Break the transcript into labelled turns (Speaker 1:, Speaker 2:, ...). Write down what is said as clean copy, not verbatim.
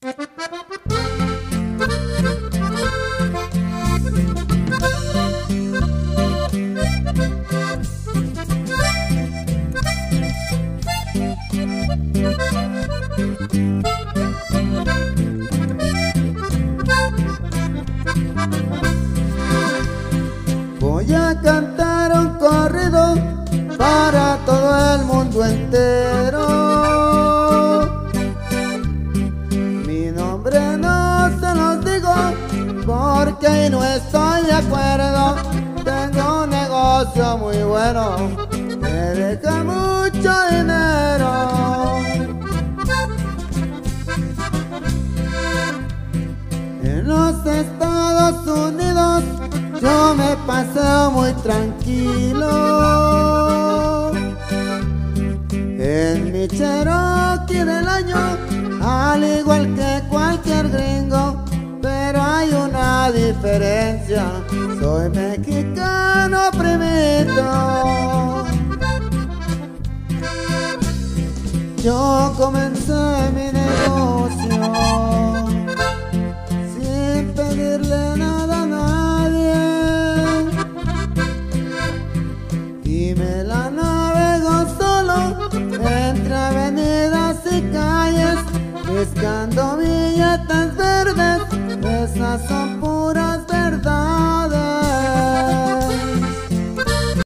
Speaker 1: Voy a cantar un corrido para todo el mundo entero. Mi nombre no se los digo porque ahí no estoy de acuerdo. Tengo un negocio muy bueno que deja mucho dinero. En los Estados Unidos yo me paseo muy tranquilo. En mi Cherokee del año, al igual que cualquier gringo, pero hay una diferencia: soy mexicano primito. Yo comencé mi negocio sin pedirle nada a nadie, y me la navego solo entre avenidas y calles, buscando billetes verdes. Esas son puras verdades.